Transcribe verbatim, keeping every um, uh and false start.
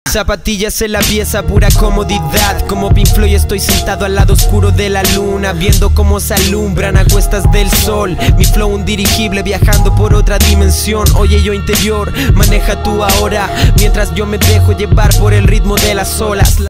Zapatillas en la pieza, pura comodidad. Como Pink Floyd estoy sentado al lado oscuro de la luna, viendo cómo se alumbran a cuestas del sol. Mi flow un dirigible viajando por otra dimensión. Oye yo interior, maneja tú ahora, mientras yo me dejo llevar por el ritmo de las olas.